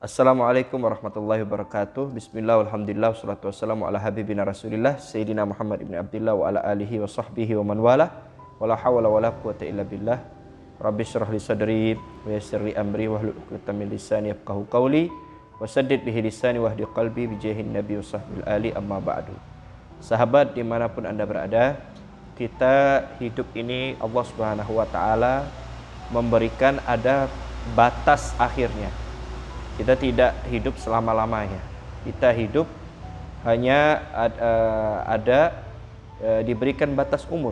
Assalamualaikum warahmatullahi wabarakatuh. Bismillah, alhamdulillah, wassalatu wassalamu ala habibina rasulillah Sayyidina Muhammad ibn Abdullah wa ala alihi wa sahbihi wa man wala. Wala hawla wala quwata illa billah. Rabbi syrah li sadri wa yassir li amri wahlul 'uqdatam min lisani yafqahu qawli wasaddid bihi lisani wahdi qalbi bijahin nabi wa sahbil ali, amma ba'du. Sahabat dimanapun anda berada, kita hidup ini Allah Subhanahu wa ta'ala memberikan ada batas akhirnya. Kita tidak hidup selama-lamanya. Kita hidup hanya diberikan batas umur.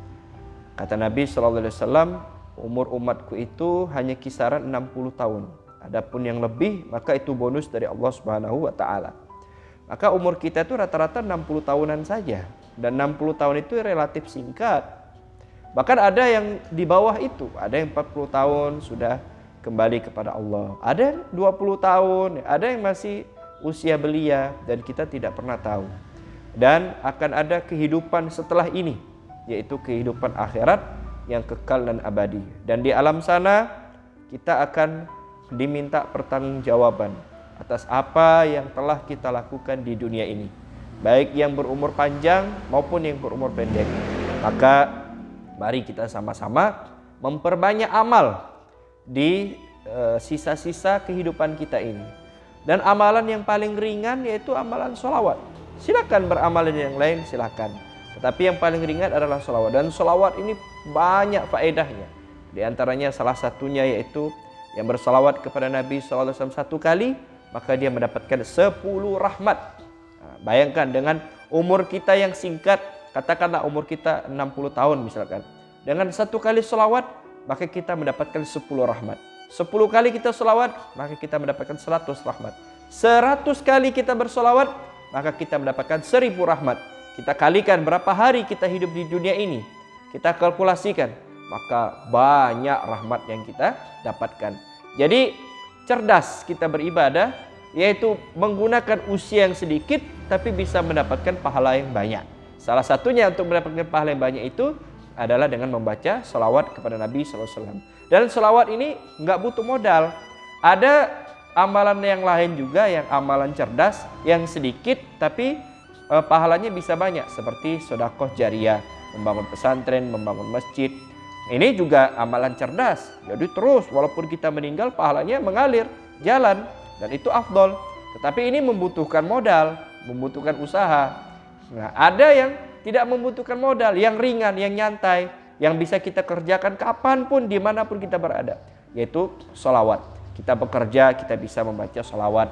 Kata Nabi SAW, umur umatku itu hanya kisaran 60 tahun. Adapun yang lebih, maka itu bonus dari Allah Subhanahu wa ta'ala. Maka umur kita itu rata-rata 60 tahunan saja. Dan 60 tahun itu relatif singkat. Bahkan ada yang di bawah itu, ada yang 40 tahun sudah kembali kepada Allah. Ada yang 20 tahun, ada yang masih usia belia dan kita tidak pernah tahu. Dan akan ada kehidupan setelah ini, yaitu kehidupan akhirat yang kekal dan abadi. Dan di alam sana kita akan diminta pertanggungjawaban atas apa yang telah kita lakukan di dunia ini, baik yang berumur panjang maupun yang berumur pendek. Maka mari kita sama-sama memperbanyak amal di sisa-sisa kehidupan kita ini. Dan amalan yang paling ringan yaitu amalan sholawat. Silakan beramal yang lain, silakan. Tetapi yang paling ringan adalah sholawat. Dan sholawat ini banyak faedahnya. Di antaranya salah satunya yaitu yang bersalawat kepada Nabi SAW satu kali, maka dia mendapatkan 10 rahmat. Nah, bayangkan dengan umur kita yang singkat, katakanlah umur kita 60 tahun misalkan. Dengan satu kali sholawat, maka kita mendapatkan 10 rahmat. 10 kali kita sholawat, maka kita mendapatkan 100 rahmat. 100 kali kita bersolawat, maka kita mendapatkan 1000 rahmat. Kita kalikan berapa hari kita hidup di dunia ini, kita kalkulasikan, maka banyak rahmat yang kita dapatkan. Jadi cerdas kita beribadah, yaitu menggunakan usia yang sedikit tapi bisa mendapatkan pahala yang banyak. Salah satunya untuk mendapatkan pahala yang banyak itu adalah dengan membaca salawat kepada Nabi SAW. Dan salawat ini nggak butuh modal. Ada amalan yang lain juga, yang amalan cerdas, yang sedikit tapi pahalanya bisa banyak. Seperti sedekah jariyah, membangun pesantren, membangun masjid. Ini juga amalan cerdas. Jadi terus walaupun kita meninggal, pahalanya mengalir, jalan. Dan itu afdol. Tetapi ini membutuhkan modal, membutuhkan usaha. Nah, ada yang tidak membutuhkan modal, yang ringan, yang nyantai, yang bisa kita kerjakan kapanpun, dimanapun kita berada, yaitu sholawat. Kita bekerja, kita bisa membaca sholawat.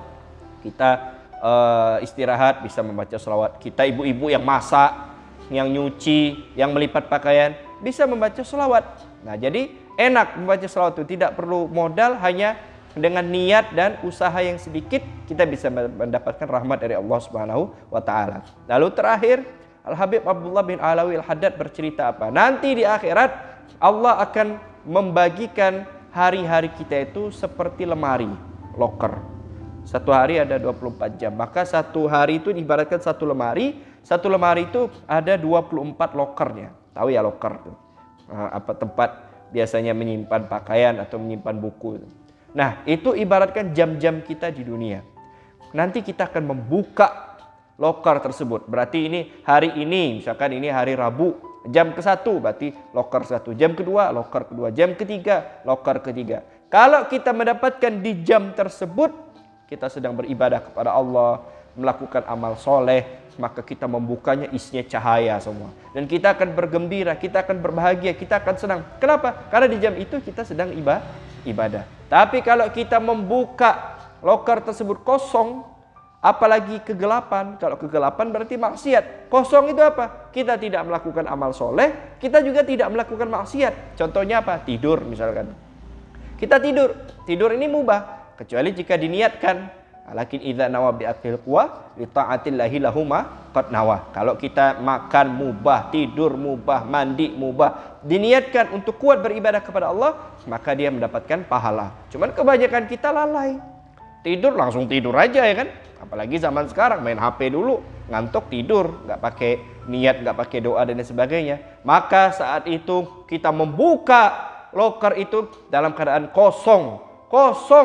Kita istirahat, bisa membaca sholawat. Kita ibu-ibu yang masak, yang nyuci, yang melipat pakaian, bisa membaca sholawat. Nah, jadi enak membaca sholawat itu, tidak perlu modal, hanya dengan niat dan usaha yang sedikit, kita bisa mendapatkan rahmat dari Allah Subhanahu wa ta'ala. Lalu terakhir, Al-Habib Abdullah bin Alawi Al-Haddad bercerita apa? Nanti di akhirat Allah akan membagikan hari-hari kita itu seperti lemari, loker. Satu hari ada 24 jam. Maka satu hari itu diibaratkan satu lemari. Satu lemari itu ada 24 lokernya. Tahu ya loker itu? Apa tempat biasanya menyimpan pakaian atau menyimpan buku. Nah, itu ibaratkan jam-jam kita di dunia. Nanti kita akan membuka loker tersebut. Berarti ini hari ini, misalkan ini hari Rabu, jam ke-1 berarti loker 1, jam kedua loker kedua, jam ketiga loker ketiga. Kalau kita mendapatkan di jam tersebut, kita sedang beribadah kepada Allah, melakukan amal soleh, maka kita membukanya isinya cahaya semua. Dan kita akan bergembira, kita akan berbahagia, kita akan senang. Kenapa? Karena di jam itu kita sedang ibadah. Tapi kalau kita membuka loker tersebut kosong, apalagi kegelapan, kalau kegelapan berarti maksiat. Kosong itu apa? Kita tidak melakukan amal soleh, kita juga tidak melakukan maksiat. Contohnya apa? Tidur misalkan. Kita tidur. Tidur ini mubah, kecuali jika diniatkan. Lakin idza nawa bi akil quwa li taatillahi lahuma qad nawa. Kalau kita makan mubah, tidur mubah, mandi mubah, diniatkan untuk kuat beribadah kepada Allah, maka dia mendapatkan pahala. Cuman kebanyakan kita lalai. Tidur langsung tidur aja ya kan? Apalagi zaman sekarang main HP dulu, ngantuk tidur, nggak pakai niat, nggak pakai doa dan sebagainya. Maka saat itu kita membuka loker itu dalam keadaan kosong.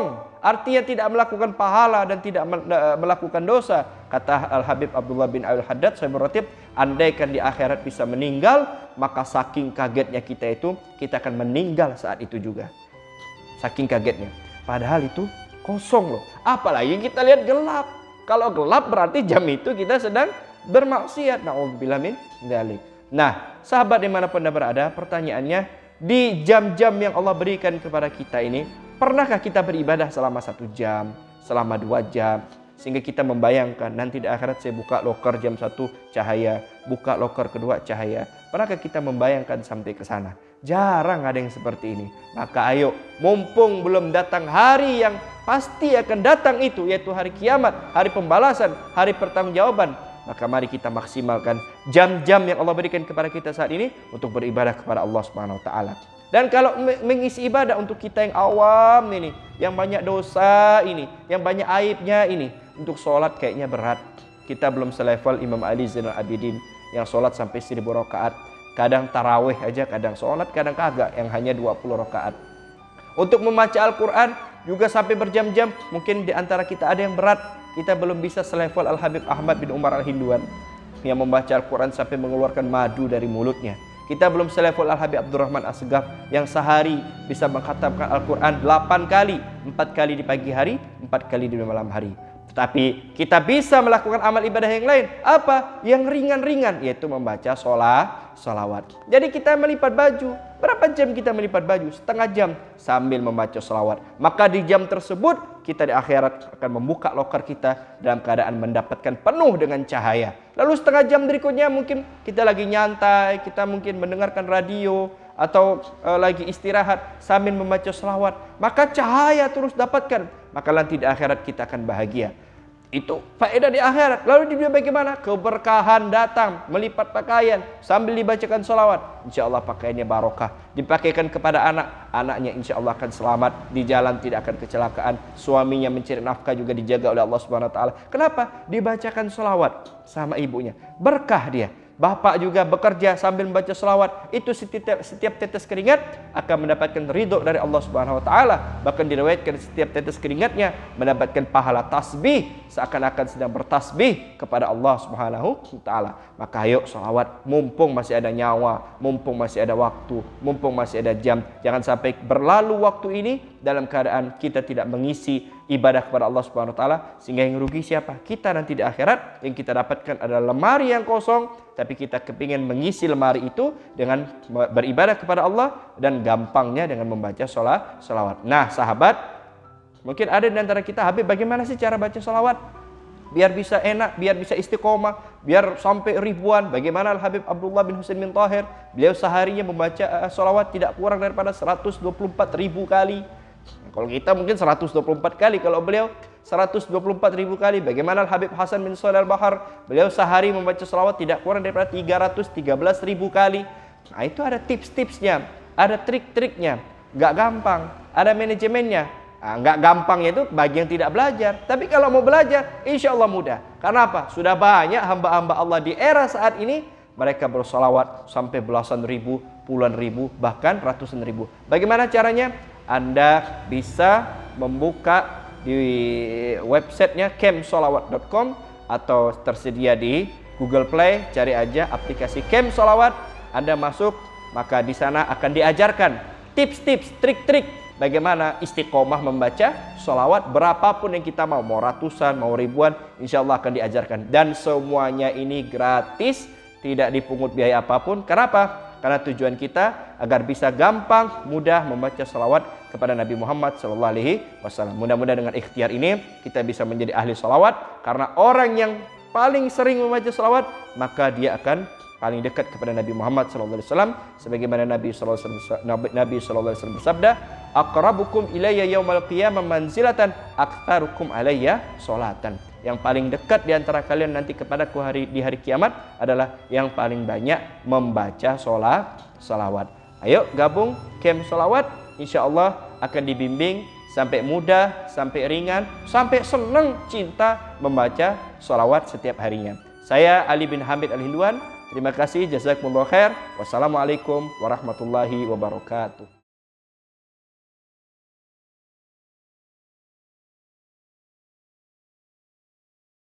artinya tidak melakukan pahala dan tidak melakukan dosa. Kata Al-Habib Abdullah bin Al-Haddad Sahibul Ratib, andaikan di akhirat bisa meninggal, maka saking kagetnya kita akan meninggal saat itu juga. Saking kagetnya. Padahal itu kosong loh. Apalagi kita lihat gelap. Kalau gelap berarti jam itu kita sedang bermaksiat. Na'udzubillah min dzalik. Nah, sahabat dimanapun Anda berada, pertanyaannya, di jam-jam yang Allah berikan kepada kita ini, pernahkah kita beribadah selama 1 jam, selama 2 jam, sehingga kita membayangkan nanti di akhirat saya buka loker jam 1 cahaya, buka loker kedua cahaya. Pernahkah kita membayangkan sampai ke sana? Jarang ada yang seperti ini. Maka ayo, mumpung belum datang hari yang pasti akan datang itu, yaitu hari kiamat, hari pembalasan, hari pertanggungjawaban, maka mari kita maksimalkan jam-jam yang Allah berikan kepada kita saat ini untuk beribadah kepada Allah Subhanahu wa taala. Dan kalau mengisi ibadah untuk kita yang awam ini, yang banyak dosa ini, yang banyak aibnya ini, untuk sholat kayaknya berat. Kita belum selevel Imam Ali Zainal Abidin yang sholat sampai 1000 rakaat. Kadang tarawih aja, kadang sholat, kadang kagak, yang hanya 20 rakaat. Untuk membaca Al-Quran juga sampai berjam-jam. Mungkin di antara kita ada yang berat. Kita belum bisa selevel Al-Habib Ahmad bin Umar Al-Hinduan yang membaca Al-Quran sampai mengeluarkan madu dari mulutnya. Kita belum selevel Al-Habib Abdurrahman As-Segaf yang sehari bisa mengkhatamkan Al-Quran 8 kali. 4 kali di pagi hari, 4 kali di malam hari. Tetapi kita bisa melakukan amal ibadah yang lain. Apa? Yang ringan-ringan, yaitu membaca sholawat. Jadi kita melipat baju. Berapa jam kita melipat baju? Setengah jam sambil membaca sholawat. Maka di jam tersebut kita di akhirat akan membuka loker kita dalam keadaan mendapatkan penuh dengan cahaya. Lalu setengah jam berikutnya mungkin kita lagi nyantai, kita mungkin mendengarkan radio atau lagi istirahat sambil membaca sholawat. Maka cahaya terus dapatkan. Maka nanti di akhirat kita akan bahagia. Itu faedah di akhirat. Lalu di dunia bagaimana? Keberkahan datang, melipat pakaian sambil dibacakan sholawat. Insya Allah pakaiannya barokah. Dipakaikan kepada anak, anaknya insya Allah akan selamat di jalan, tidak akan kecelakaan. Suaminya mencari nafkah juga dijaga oleh Allah Subhanahu Wa Taala. Kenapa? Dibacakan sholawat sama ibunya, berkah dia. Bapak juga bekerja sambil membaca selawat. Itu setiap tetes keringat akan mendapatkan ridho dari Allah Subhanahu wa taala. Bahkan diriwayatkan setiap tetes keringatnya mendapatkan pahala tasbih, seakan-akan sedang bertasbih kepada Allah Subhanahu wa taala. Maka ayo selawat, mumpung masih ada nyawa, mumpung masih ada waktu, mumpung masih ada jam. Jangan sampai berlalu waktu ini dalam keadaan kita tidak mengisi ibadah kepada Allah Subhanahu wa taala, sehingga yang rugi siapa? Kita nanti di akhirat. Yang kita dapatkan adalah lemari yang kosong, tapi kita kepingin mengisi lemari itu dengan beribadah kepada Allah dan gampangnya dengan membaca sholawat. Nah sahabat, mungkin ada di antara kita, Habib bagaimana sih cara baca sholawat biar bisa enak, biar bisa istiqomah, biar sampai ribuan? Bagaimana Al-Habib Abdullah bin Husain bin Tahir, beliau seharinya membaca sholawat tidak kurang daripada 124.000 kali. Kalau kita mungkin 124 kali, kalau beliau 124.000 kali. Bagaimana Al-Habib Hasan bin Shalih Al-Bahar, beliau sehari membaca selawat tidak kurang daripada 313.000 kali. Nah itu ada tips-tipsnya, ada trik-triknya. Nggak gampang, ada manajemennya. Nah, nggak gampangnya itu bagi yang tidak belajar. Tapi kalau mau belajar, insya Allah mudah. Karena apa? Sudah banyak hamba-hamba Allah di era saat ini, mereka bersolawat sampai belasan ribu, puluhan ribu, bahkan ratusan ribu. Bagaimana caranya? Anda bisa membuka di websitenya kemsolawat.com atau tersedia di Google Play, cari aja aplikasi Kem Solawat. Anda masuk, maka di sana akan diajarkan tips-tips, trik-trik bagaimana istiqomah membaca solawat berapapun yang kita mau ratusan, mau ribuan, insya Allah akan diajarkan. Dan semuanya ini gratis, tidak dipungut biaya apapun. Kenapa? Karena tujuan kita agar bisa gampang, mudah membaca salawat kepada Nabi Muhammad SAW. Mudah-mudahan dengan ikhtiar ini kita bisa menjadi ahli salawat. Karena orang yang paling sering membaca salawat, maka dia akan paling dekat kepada Nabi Muhammad SAW. Sebagaimana Nabi SAW bersabda, "Aqrabukum ilayya yaumal qiyamah manzilatan aktsarukum alayya sholatan." Yang paling dekat di antara kalian nanti kepadaku di hari kiamat adalah yang paling banyak membaca salawat. Ayo gabung Kem Solawat, insya Allah akan dibimbing sampai mudah, sampai ringan, sampai senang cinta membaca salawat setiap harinya. Saya Ali bin Hamid Al-Hinduan. Terima kasih, jazakumullah khair. Wassalamualaikum warahmatullahi wabarakatuh.